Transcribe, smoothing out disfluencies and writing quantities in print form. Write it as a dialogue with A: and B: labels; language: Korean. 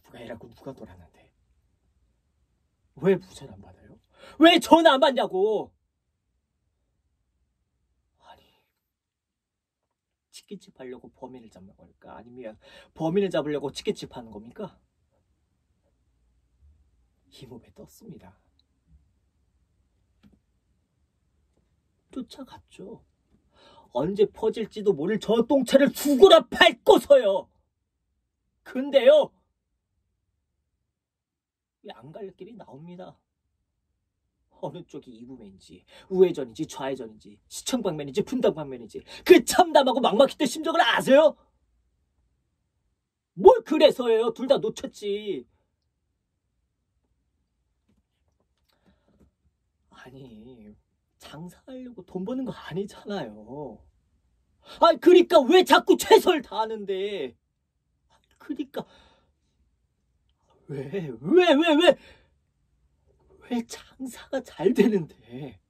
A: 누가 일하고 누가 놀았는데? 왜 무전 안 받아요? 왜 전화 안 받냐고! 아니, 치킨집 하려고 범인을 잡는 겁니까? 아니면 범인을 잡으려고 치킨집 하는 겁니까? 이몸에 떴습니다. 쫓아갔죠. 언제 퍼질지도 모를 저 똥차를 죽어라 밟고서요. 근데요, 안 갈 길이 나옵니다. 어느 쪽이 이부맨인지 우회전인지 좌회전인지 시청방면인지 분당방면인지 그 참담하고 막막했던 심정을 아세요? 뭘 그래서예요. 둘 다 놓쳤지. 아니, 장사하려고 돈 버는 거 아니잖아요. 아니, 그러니까 왜 자꾸 최선을 다하는데? 그러니까 왜 장사가 잘 되는데?